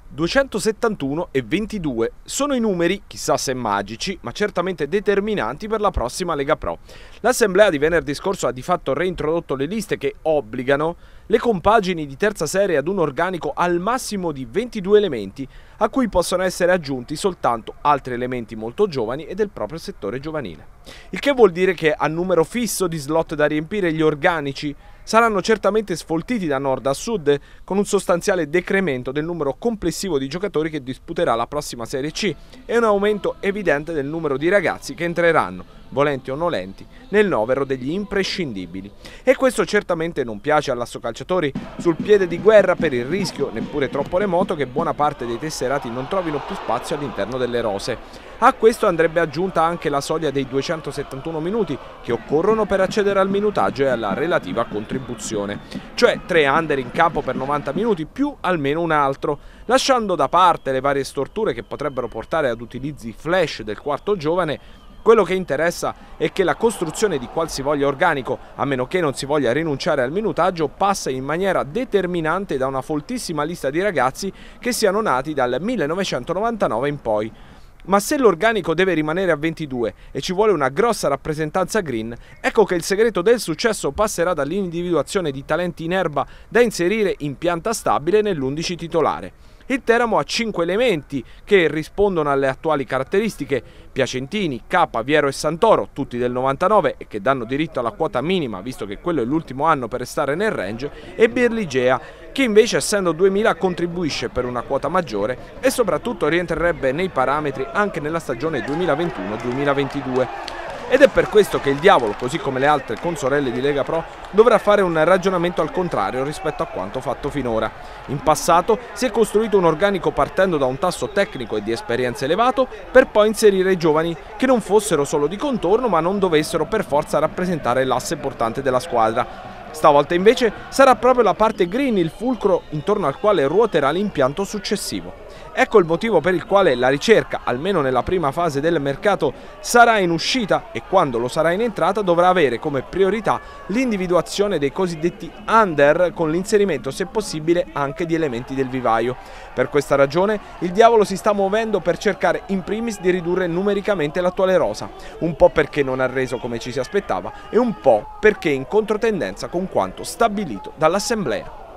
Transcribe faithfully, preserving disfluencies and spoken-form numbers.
duecentosettantuno e ventidue sono i numeri, chissà se magici, ma certamente determinanti per la prossima Lega Pro. L'assemblea di venerdì scorso ha di fatto reintrodotto le liste che obbligano le compagini di terza serie ad un organico al massimo di ventidue elementi, a cui possono essere aggiunti soltanto altri elementi molto giovani e del proprio settore giovanile. Il che vuol dire che a numero fisso di slot da riempire gli organici saranno certamente sfoltiti da nord a sud, con un sostanziale decremento del numero complessivo di giocatori che disputerà la prossima Serie C e un aumento evidente del numero di ragazzi che entreranno, volenti o nolenti, nel novero degli imprescindibili. E questo certamente non piace all'Assocalciatori, sul piede di guerra per il rischio, neppure troppo remoto, che buona parte dei tesserati non trovino più spazio all'interno delle rose. A questo andrebbe aggiunta anche la soglia dei duecentosettantuno minuti che occorrono per accedere al minutaggio e alla relativa contribuzione, cioè tre under in campo per novanta minuti più almeno un altro, lasciando da parte le varie storture che potrebbero portare ad utilizzi flash del quarto giovane. Quello che interessa è che la costruzione di qualsivoglia organico, a meno che non si voglia rinunciare al minutaggio, passa in maniera determinante da una foltissima lista di ragazzi che siano nati dal millenovecentonovantanove in poi. Ma se l'organico deve rimanere a ventidue e ci vuole una grossa rappresentanza green, ecco che il segreto del successo passerà dall'individuazione di talenti in erba da inserire in pianta stabile nell'undici titolare. Il Teramo ha cinque elementi che rispondono alle attuali caratteristiche: Piacentini, Capa, Viero e Santoro, tutti del novantanove e che danno diritto alla quota minima, visto che quello è l'ultimo anno per restare nel range, e Birligea, che invece essendo duemila contribuisce per una quota maggiore e soprattutto rientrerebbe nei parametri anche nella stagione duemilaventuno duemilaventidue. Ed è per questo che il Diavolo, così come le altre consorelle di Lega Pro, dovrà fare un ragionamento al contrario rispetto a quanto fatto finora. In passato si è costruito un organico partendo da un tasso tecnico e di esperienza elevato per poi inserire i giovani che non fossero solo di contorno ma non dovessero per forza rappresentare l'asse portante della squadra. Stavolta invece sarà proprio la parte green il fulcro intorno al quale ruoterà l'impianto successivo. Ecco il motivo per il quale la ricerca, almeno nella prima fase del mercato, sarà in uscita e quando lo sarà in entrata dovrà avere come priorità l'individuazione dei cosiddetti under con l'inserimento, se possibile, anche di elementi del vivaio. Per questa ragione il Diavolo si sta muovendo per cercare in primis di ridurre numericamente l'attuale rosa, un po' perché non ha reso come ci si aspettava e un po' perché in controtendenza con quanto stabilito dall'Assemblea.